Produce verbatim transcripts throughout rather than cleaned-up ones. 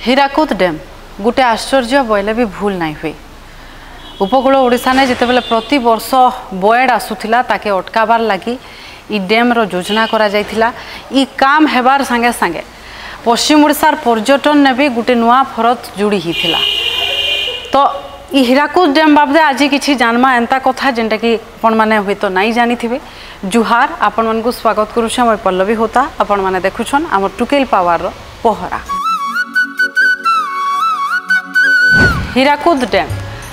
Hirakud dam गोटे आश्चर्य बोले भी भूल नहीं हुई। उपकूल ओडिशा ने जिते बेले प्रति वर्ष बॉयड आसूला ताके अटकाबार लगी इ डैम रो योजना करा जायथिला। इ काम हेबार संगे संगे पश्चिम ओडिशार पर्यटन ने भी गोटे नुआ फरत जोड़ी हिथिला। तो इ हीराकुद डैम बाबदे आज किछि जानमा एंता कथा जेंटा कि आपण माने हुई तो नहीं जानी थिबे। जुहार आपण मन को स्वागत करूछ। हम पल्लवी होता आपण माने देखुछन हमर टुकेल पावर रो पहरा। हीराकुद डैम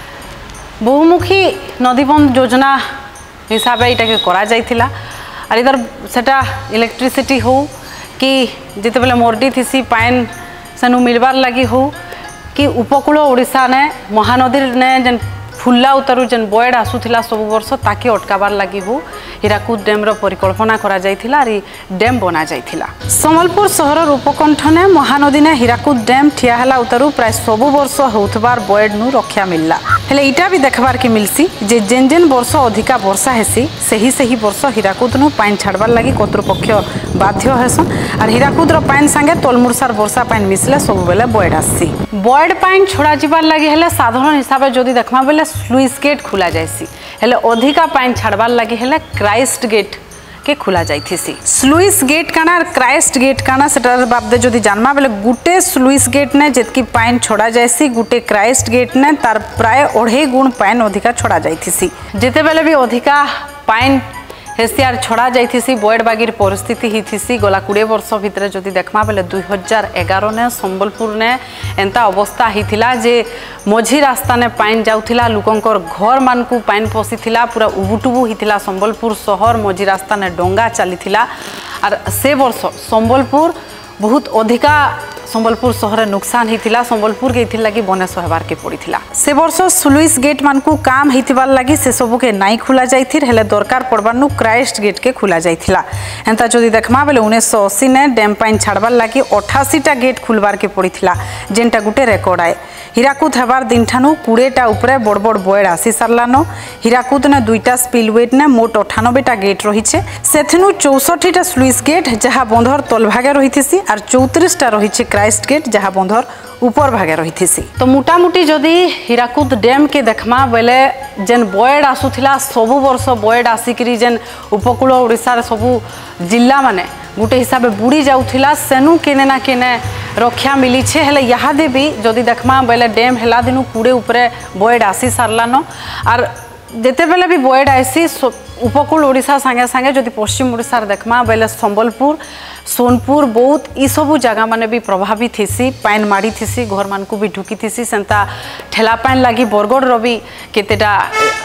बहुमुखी नदीबंध योजना हिसाब से यहाँ करा जाइथिला। और इधर सेटा इलेक्ट्रिसिटी हो कि जिते बेले मर्डी थीसी पाइन सेनु मिलबार लगी हो कि उपकूल ओडिशा ने महानदी ने जेन फुल्ला उतारू जेन बॉयड आसूला सब वर्ष ताके अटकाबार लगी हो हीराकुद डैम रो परिकल्पना करा जाइथिला। और डैम बना जाइथिला। संबलपुर शहर उपकंठ ने महानदी ने हीराकुद डैम ठिया हला उतारू प्राय सब वर्ष होतबार बॉयड नु रक्षा मिलला। हेले इटा भी देखबार के मिलसी जे जेन जेन वर्ष अधिका वर्षा हेसी सही सही वर्ष हीराकुद नु पाइन छाड़बार लगी कर्तृपक्ष बाध्य हेसन। और हीराकुद रो पाइन संगे तलमुरसार वर्षा पाइन मिसले सब बेले बॉयड आसी। बॉयड पाइन छोड़ा जिबार लगी हेले साधारण हिसाब से जदी देखमा बेले स्लुइस गेट खुला जायसी। हेले अधिका पाइन छाड़बार लगी हेले क्राइस्ट गेट के खुला जाइथिसी। स्लुइस गेट काना और क्राइस्ट गेट काना सेटार बाबदे जदी जानमा बेले गुटे स्लुइस गेट ने जेतकी पाइन छोड़ा जायसी गुटे क्राइस्ट गेट ने तार प्राय अढ़ाई गुण पाइन अधिका छोड़ा जाइथिसी। जेते बेले भी अधिका पाइन हेसियार छोड़ा जाइथिसी बॉयड बागीर परिस्थिति हिथिसी। गला कोड़े वर्ष भितर जदी देखमा बेले दुई हजार एगार ने संबलपुर ने एंता अवस्था हिथिला जे मझी रास्ता ने पाइन जाउथिला। लोकंकर घर मान को पाइन पशिथिला। पूरा उबुटुबु हिथिला संबलपुर शहर। मझी रास्ता ने डोंगा चलीथिला। और से वर्ष संबलपुर बहुत अधिका संबलपुर शहर नुकसान हिथिला। संबलपुर के इथिल लगी बने सहबार के पड़ीथिला। से वर्ष स्लुइस गेट मान को काम हिथिबार लगी से सबु के नाई खुला जाइथिर हेले दरकार पड़बार नु क्राइस्ट गेट के खुला जाइथिला। एंता जदी देखमा बेले उन्नीस सौ अस्सी ने डैम पाइन छाड़बार लगी अठासी टा गेट खुलबार के पड़ीथिला जेनटा गुटे रेकर्ड आए। हीराकुद हेबार दिन ठानु कुड़ेटा उपरे बड़ बड़ बॉयड आसी सारलानो। हीराकुद ने दुईटा स्पिलवे ने मोट अठानबे टा गेट रहिछे। सेथनु चौसठ टा स्लुइस गेट जहाँ बंधर तल भागे रहिथिसी और चौतीस टा रहिछे क्राइस्ट गेट जहाँ बंधर ऊपर भागे रहिथिसी। तो मोटामोटी जदि हीराकुद डैम के देखमा बेले जेन बॉयड आसूला सबु वर्ष बॉयड आसिकरी जेन उपकूल ओडिशा सबु जिला माने गोटे हिसाब से बुड़ी जाउथिला सेनु केने ना केने रक्षा मिली छे। हेले याहादे भी जदि देखमा बेले डैम हेला दिनु कूड़े उपरे बॉयड आसी सारलानो। और जेते बेले भी बॉयड आसी उपकूल ओडिशा संगे संगे जदि पश्चिम ओडिशा देखमा बेले संबलपुर सोनपुर बौद्ध ई सबू जगह माने भी प्रभावित थीसी। पाइन माड़ी थीसी घर मान को भी ढुकी थीसी। सेंता ठेला पाइन लगी बरगड़ रो भी केतेटा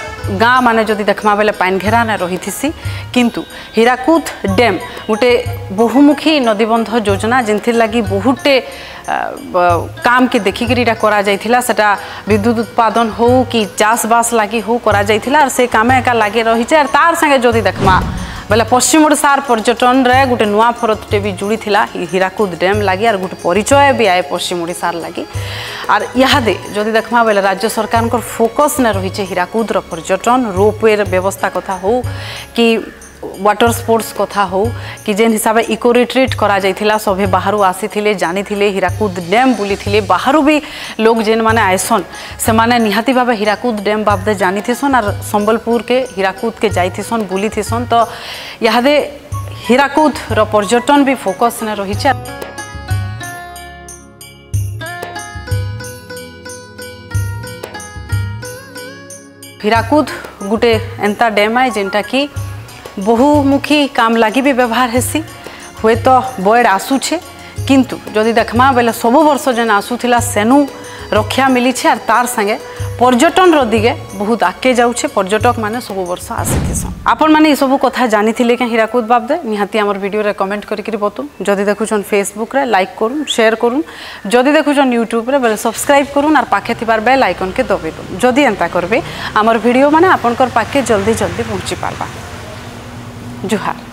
गाँ माने जदि देखमा बेले पाइन घेरा ने रही थीसी। किंतु हीराकुद डैम गोटे बहुमुखी नदीबंध योजना जिनथि लगी बहुटे काम के देखिकी करा जाइथिला। सेटा विद्युत उत्पादन हो कि चाषबास लगी हो करा जाइथिला। और से काम एका लगे रही है। तार संगे जदि देखमा बेले पश्चिम ओडिशार पर्यटन रे गोटे नुआ फरते भी जुड़ी थिला हीराकुद डैम लगी। और गोटे परिचय भी आए पश्चिम ओडिशार लगी। और इहादे जदि देखमा बेले राज्य सरकार को फोकस ने रही है हीराकुद रो पर्यटन रोपवे व्यवस्था कथा हो कि वाटर स्पोर्ट्स कथा हो कि जेन हिसाब से इको रिट्रीट करा जाइथिला। सभे बाहरु आसी थिले जानी थिले हीराकुद डैम बुली थिले। बाहरु भी लोग जेन माने आइसन से माने निहाती भावे हीराकुद डैम बाबदे जानी थिसन और संबलपुर के हीराकुद के जाई थिसन बुली थिसन। तो यादे हीराकुद रो पर्यटन भी फोकस ने रही है। हीराकुद गुटे एंता डैम है जेनटा कि बहुमुखी काम लगी भी व्यवहार हेसी। हुए तो बॉयड आसूचे किंतु जदि देखमा बेले सब वर्ष जेन आसूला सेनु रक्षा मिली छे। और तार संगे पर्यटन रो दिगे बहुत आगे जाऊे। पर्यटक माने सब वर्ष आसीथिसन। आपण माने ई सब कथा जानी थिले के हीराकुद बाबदे निहाती हमर वीडियो रे कमेंट करिकरी बतुन। जदि देखुछन फेसबुक रे लाइक करूँ शेयर करूँ। जदि देखुछन यूट्यूब रे बेले सब्सक्राइब करूँ। और पाखे थिबार बेल आइकन के दबे दूँ। जदि एंता करबे हमर वीडियो माने आपनकर पाखे जल्दी जल्दी पहुँची पारबा। जुहार।